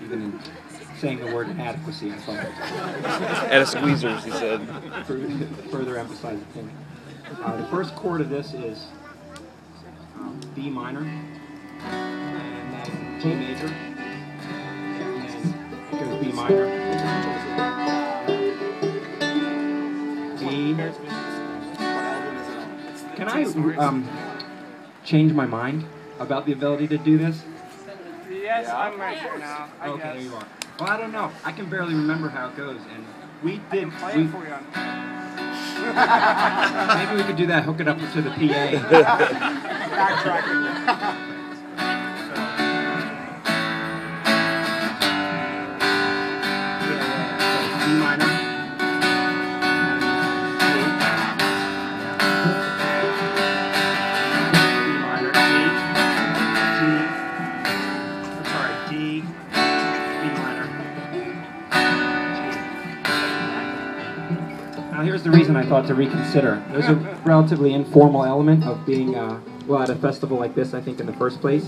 even in saying the word inadequacy, I felt like At a squeezers, he said. further emphasize the point. The first chord of this is B minor, and then G major, and then it goes B minor, E. Can I change my mind about the ability to do this? Yes, I'm right here now. Okay, there you are. Well, I don't know. I can barely remember how it goes, and we did. Play it for you. Maybe we could do that. Hook it up to the PA. Backtracking. B minor. D, B minor, G. Now here's the reason I thought to reconsider. There's a relatively informal element of being, well, at a festival like this, I think, in the first place.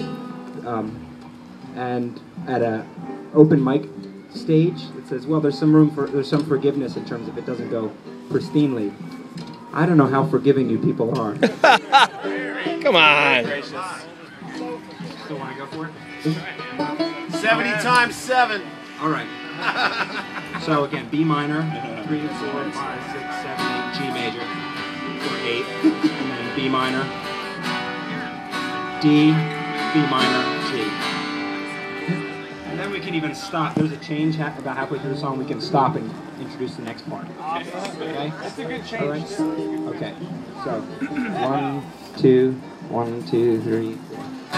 And at a open mic stage, it says, well, there's some forgiveness in terms of it doesn't go pristinely. I don't know how forgiving you people are. Come on. Still want to go for it? 70 times 7. All right. So again, B minor, 3, 4, 5, 6, 7, 8, G major, or 8, and then B minor, D, B minor, G. And then we can even stop. There's a change about halfway through the song. We can stop and introduce the next part. Okay? That's a good change. All right. Okay. So 1, 2, 1, 2, 3, 4.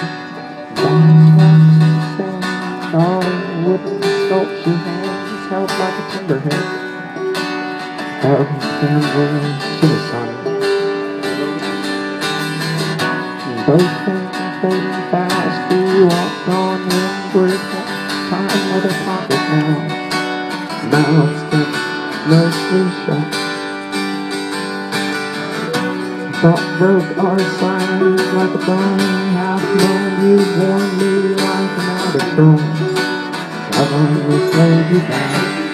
Wooden sculpture hands held like a timberhead, held candles to the sun. Both things fading fast, we walked on windward, time with a pocket now, mouths that mostly shut. Thought broke our silence like a burning half moon. You warned me like an albatross. I've always laid you down.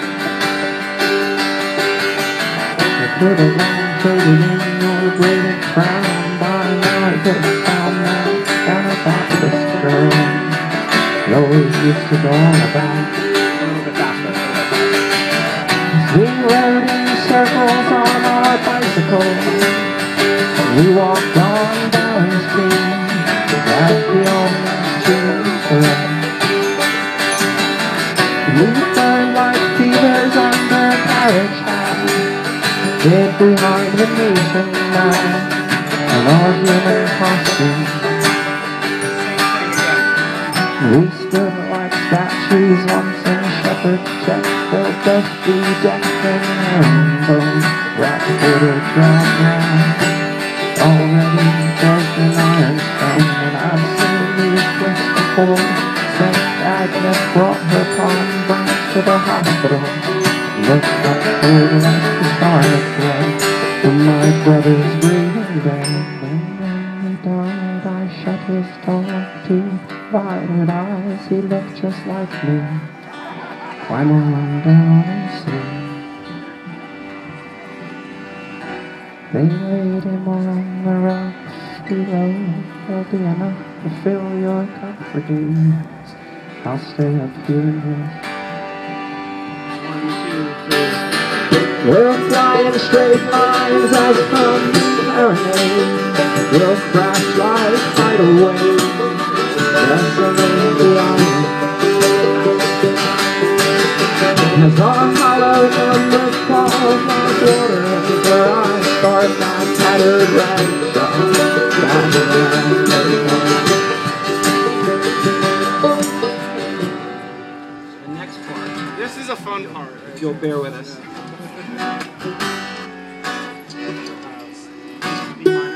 I put a long coated in your braided crown. By now I could have found that down about this girl. It always used to go on about. We rode in circles on our bicycles. We walked on down the street. That's the only street for us. We burned like fevers under carriage hats, hid behind the nation line, and our human costumes. We stood like statues once in shepherd's check, their dusty decks and herringbones, rat-footed drag round, already broken ironstone, and I've seen these twists before. St. Agnes brought her palm branch to the hospital. Looked like her left the scarlet blood from my brother's breathing bed. When he died, I shut his tall, two-violet eyes. He looked just like me. Climb on down and see. They laid him on the rocks below. There'll be enough to fill your cup for days. I'll stay up here and here. 1, 2, 3. We'll fly in straight lines as from Pyrenees. We'll crash like tidal waves, wrestling the island. As our hollow number falls like water over, I start my tattered rag shop. This is a fun part. If you'll bear with us. B minor.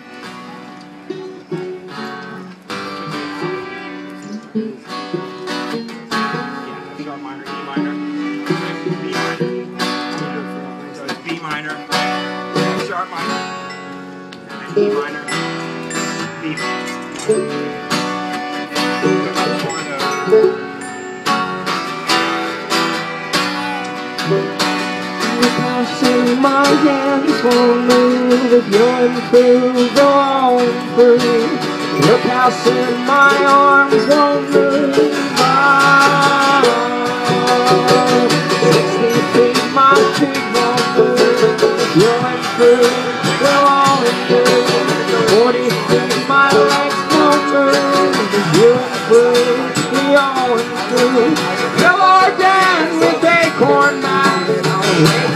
Yeah, sharp minor, E minor, B minor. So it's B minor, sharp minor, and then E minor, B minor. Look how silly my hands won't move. If you'll improve, they'll all improve. Look how silly my arms won't move. 60 feet my feet won't move. If you'll improve, they'll all improve. 40 feet my legs won't move. If you improve, we all improve. Fill our dance with acorn knives.